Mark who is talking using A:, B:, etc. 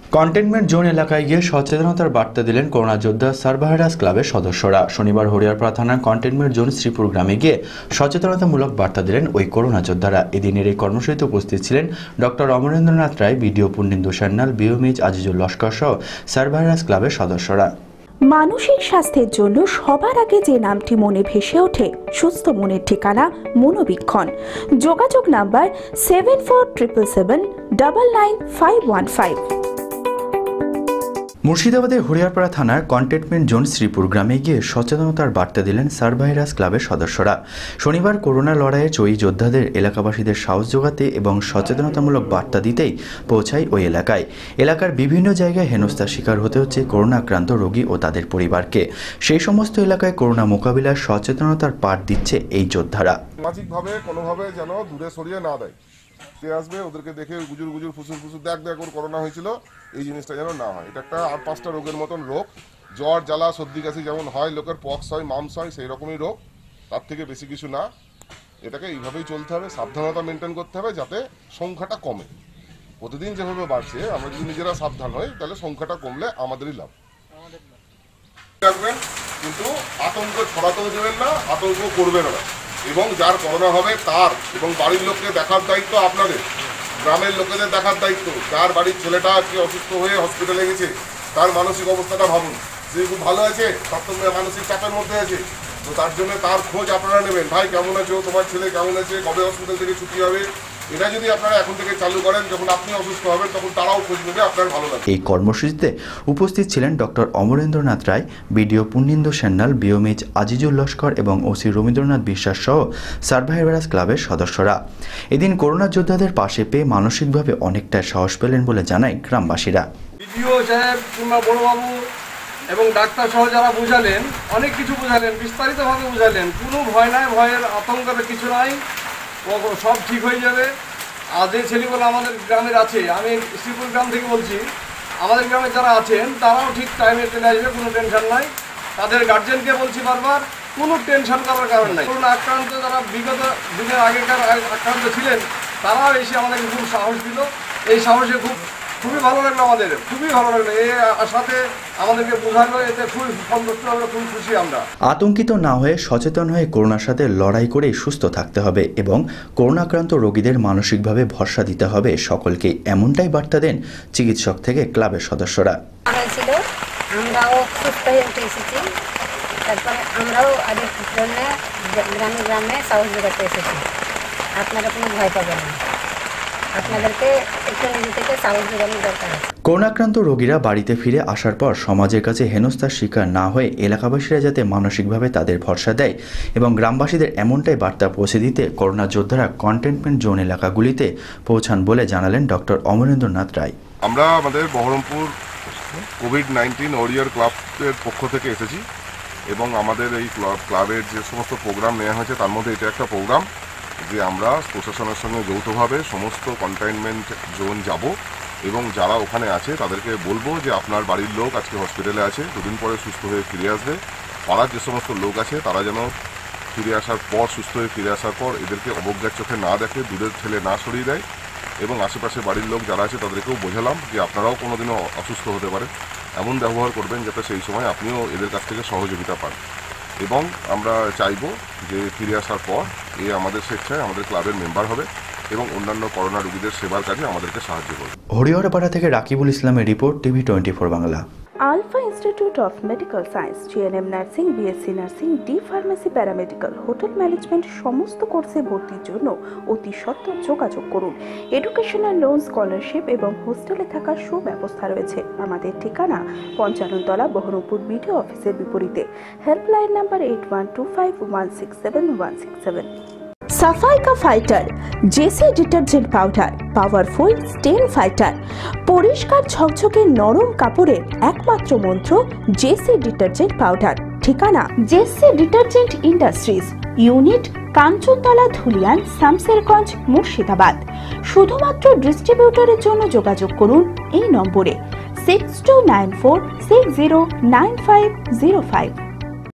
A: Containment zone এলাকায় গিয়ে সচেতনতার বার্তা দিলেন করোনা যোদ্ধা সার্ভাইরাস ক্লাবের সদস্যরা। শনিবার হরিয়ারপাড়া থানার কন্টেনমেন্ট জোন শ্রীপুর গ্রামে গিয়ে সচেতনতামূলক বার্তা দিলেন ওই করোনা যোদ্ধারা। এদিনের এই কর্মসূচিতে উপস্থিত ছিলেন ডক্টর অমরেন্দ্রনাথ রায়, বিডিও পুণ্যেন্দু সান্যাল, বিওমিজ আজিজুল লস্কর সহ সার্ভাইরাস ক্লাবের সদস্যরা।
B: মানসিক স্বাস্থ্যের জন্য সবার আগে যে নামটি মনে ভেসে ওঠে, সুস্থ মনের ঠিকানা মনোবীক্ষণ। যোগাযোগ নাম্বার 7477799515।
A: মুর্শিদাবাদের হরিয়ারপাড়া থানার কন্টেনমেন্ট জোন শ্রীপুর গ্রামে গিয়ে সচেতনতার বার্তা দিলেন সার্ভাইরাস ক্লাবের সদস্যরা। শনিবার করোনা লড়াইয়ে জয়ী যোদ্ধাদের এলাকাবাসীদের সাহস যোগাতে এবং সচেতনতামূলক বার্তা দিতেই পৌঁছায় ওই এলাকায়। এলাকার বিভিন্ন জায়গায় হেনস্থার শিকার হতে হচ্ছে করোনা আক্রান্ত রোগী ও তাদের পরিবারকে। সেই সমস্ত এলাকায় করোনা মোকাবিলার সচেতনতার পাঠ দিচ্ছে এই যোদ্ধারা।
C: সামাজিকভাবে কোনোভাবে যেন দূরে সরিয়ে না দেয়, আসবে ওদেরকে দেখে গুজুর গুজুর ফুসুর ফুসুর দেখ ওর করোনা হয়েছিল, এই জিনিসটা যেন না হয়। এটা একটা 8-5টা রোগের মতন রোগ। জ্বর, জ্বালা, সর্দি কাশি যেমন হয়, লোকের পক্স হয়, মামস হয়, সেই রকমই রোগ, তার থেকে বেশি কিছু না। এটাকে এইভাবেই চলতে হবে, সাবধানতা মেনটেন করতে হবে যাতে সংখ্যাটা কমে। প্রতিদিন যেভাবে বাড়ছে, আমরা যদি নিজেরা সাবধান হই তাহলে সংখ্যাটা কমলে আমাদেরই লাভ। রাখবেন, কিন্তু আতঙ্ক ছড়াতেও দেবেন না, আতঙ্ক করবেন না। এবং যার করোনা হবে তার এবং বাড়ির লোককে দেখার দায়িত্ব আপনাদের, গ্রামের লোকেদের দেখার দায়িত্ব। যার বাড়ির ছেলেটা আজকে অসুস্থ হয়ে হসপিটালে গেছে, তার মানসিক অবস্থাটা ভাবুন। সে খুব ভালো আছে, তার তো মানসিক চাপের মধ্যে আছে, তো তার জন্য তার খোঁজ আপনারা নেবেন। ভাই কেমন আছো, তোমার ছেলে কেমন আছে, কবে হসপিটাল থেকে ছুটি হবে। এটা যদি আপনারা এখন থেকে চালু করেন, যখন আপনি অসুস্থ হবেন তখন তারাও খোঁজ নেবে, আপনার ভালো লাগবে।
A: এই কর্মসূচিতে উপস্থিত ছিলেন ডক্টর অমরেন্দ্রনাথ রায়, বিডিও পুণ্যেন্দু সান্যাল, বিওমিজ আজিজুল লস্কর এবং ওসি রবীন্দ্রনাথ বিশ্বাস সহ সার্ভাইরাস ক্লাবের সদস্যরা। এদিন করোনা যোদ্ধাদের পাশে পেয়ে মানসিকভাবে অনেকটা সাহস পেলেন বলে জানায় গ্রামবাসীরা।
D: বিডিও সাহেব কিংবা বড়বাবু এবং ডাক্তার সহ যারা বুঝালেন, অনেক কিছু বুঝালেন, বিস্তারিতভাবে বুঝালেন। কোনো ভয় নাই, ভয়ের আতঙ্কের কিছু নাই, সব ঠিক হয়ে যাবে। আর যে ছেলেগুলো আমাদের গ্রামের আছে, আমি শ্রীপুর গ্রাম থেকে বলছি, আমাদের গ্রামে যারা আছেন তারাও ঠিক টাইমে চলে আসবে, কোনো টেনশন নাই। তাদের গার্জেনকে বলছি বারবার, কোনো টেনশন করার কারণ নাই। করোনা আক্রান্ত যারা বিগত দিনের আগেকার আক্রান্ত ছিলেন, তারাও এসে আমাদেরকে খুব সাহস দিল। এই সাহসে খুবই ভালো লাগলো, আমাদের খুবই ভালো লাগলো। এই সাথে আমাদেরকে বোঝালো, এতে খুবই সন্তুষ্ট, আমরা খুব খুশি। আমরা
A: আতঙ্কিত না হয়ে সচেতন হয়ে করোনার সাথে লড়াই করে সুস্থ থাকতে হবে এবং করোনা আক্রান্ত রোগীদের মানসিকভাবে ভরসা দিতে হবে সকলকে, এমনটাই বার্তা দেন চিকিৎসক থেকে ক্লাবের সদস্যরা।
E: আমরাও সুস্থ হয়ে উঠে এসেছি, তারপরে আমরাও আরেক জন্য গ্রামে গ্রামে সাহস যোগাতে এসেছি। আপনারা কোনো ভয় পাবেন না, আপনাদেরকে একটু নিজে থেকে সাহস যোগানোর দরকার।
A: করোনাক্রান্ত রোগীরা বাড়িতে ফিরে আসার পর সমাজের কাছে হেনস্থার শিকার না হয়ে এলাকাবাসীরা যাতে মানসিকভাবে তাদের ভরসা দেয় এবং গ্রামবাসীদের এমনটাই বার্তা পৌঁছে দিতে করোনা যোদ্ধারা কন্টেনমেন্ট জোন এলাকাগুলিতে পৌঁছান বলে জানালেন ডক্টর অমরেন্দ্রনাথ রায়।
C: আমরা আমাদের বহরমপুর কোভিড-19 ওয়ারিয়র ক্লাবের পক্ষ থেকে এসেছি এবং আমাদের এই ক্লাবের যে সমস্ত প্রোগ্রাম নেওয়া হয়েছে তার মধ্যে এটা একটা প্রোগ্রাম যে আমরা প্রশাসনের সঙ্গে যৌথভাবে সমস্ত কন্টেইনমেন্ট জোন যাব এবং যারা ওখানে আছে তাদেরকে বলবো যে আপনার বাড়ির লোক আজকে হসপিটালে আছে, দুদিন পরে সুস্থ হয়ে ফিরে আসবে। পাড়ার যে সমস্ত লোক আছে তারা যেন ফিরে আসার পর, সুস্থ হয়ে ফিরে আসার পর এদেরকে অবজ্ঞার চোখে না দেখে, দূরের ঠেলে না সরিয়ে দেয়। এবং আশেপাশে বাড়ির লোক যারা আছে তাদেরকেও বোঝালাম যে আপনারাও কোনোদিনও অসুস্থ হতে পারে, এমন ব্যবহার করবেন যাতে সেই সময় আপনিও এদের কাছ থেকে সহযোগিতা পান। এবং আমরা চাইব যে ফিরে আসার পর আমাদের স্বেচ্ছায় আমাদের ক্লাবের মেম্বার হবে এবং অন্যান্য করোনা রোগীদের সেবার কাজে আমাদেরকে সাহায্য করবে।
A: হরিহরপাড়া থেকে রাকিবুল ইসলামের report, TV 24 Bangla.
B: Alpha Institute of Medical Science, GNM nursing, BSc nursing, D pharmacy, paramedical, hotel management সমস্ত কোর্সে ভর্তির জন্য অতি সত্বর যোগাযোগ করুন। এডুকেশনাল লোন, স্কলারশিপ এবং হোস্টেলে থাকার সুব্যবস্থা রয়েছে। আমাদের ঠিকানা 55 তলা, বহরমপুর বিডিও অফিসের বিপরীতে। Helpline number 8125167167। সাফাইকা fighter JC detergent powder, powerful stain fighter. পরিষ্কার ঝকঝকে নরম কাপড়ের একমাত্র মন্ত্র জেসি ডিটারজেন্ট পাউডার। ঠিকানা JC detergent industries, unit Kanchantala, Dhulian, Shamsherganj, Murshidabad. শুধুমাত্র ডিস্ট্রিবিউটরের জন্য যোগাযোগ করুন এই নম্বরে 6294609505।